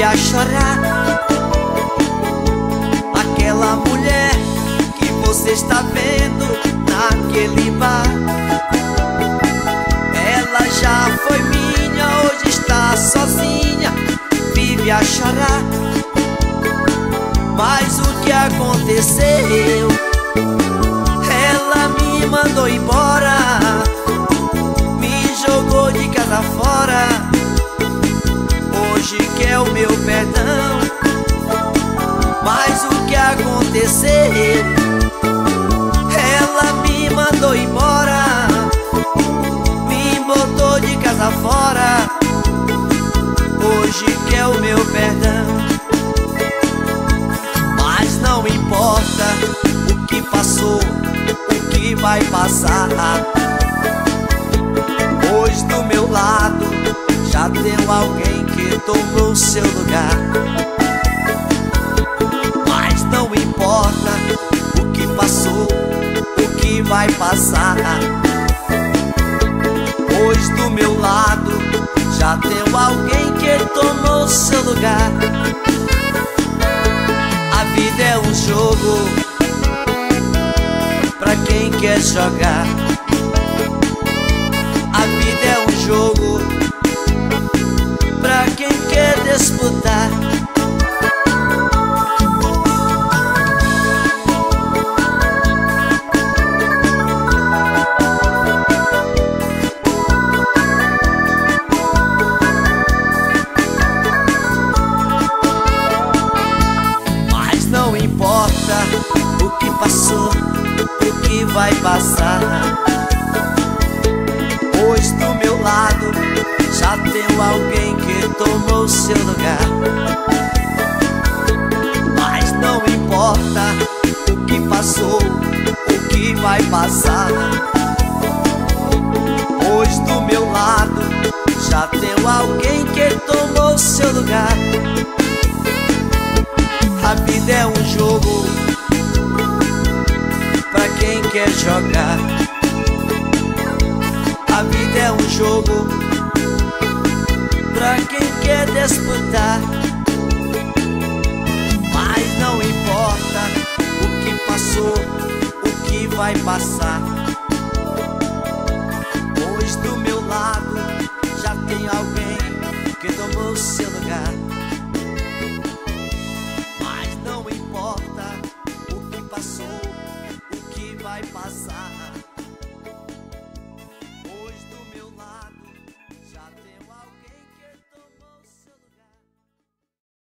vive a chorar. Aquela mulher que você está vendo naquele bar, ela já foi minha, hoje está sozinha, vive a chorar. Mas o que aconteceu? Ela me mandou embora, me jogou de casa fora. Hoje quer o meu perdão. Mas o que aconteceu? Ela me mandou embora, me botou de casa fora. Hoje quer o meu perdão. Mas não importa o que passou, o que vai passar. Pois do meu lado já tem alguém que tomou seu lugar. Mas não importa o que passou, o que vai passar. Pois do meu lado já tem alguém que tomou seu lugar. A vida é um jogo pra quem quer jogar. A vida é um jogo pra quem quer disputar. Mas não importa o que passou, o que vai passar. Pois do meu lado já tem alguém que tomou seu lugar. Mas não importa o que passou, o que vai passar. Pois do meu lado já tem alguém que tomou seu lugar. A vida é um jogo pra quem quer jogar. A vida é um jogo pra quem quer disputar. Mas não importa o que passou, o que vai passar. Pois do meu lado já tem alguém que tomou seu lugar.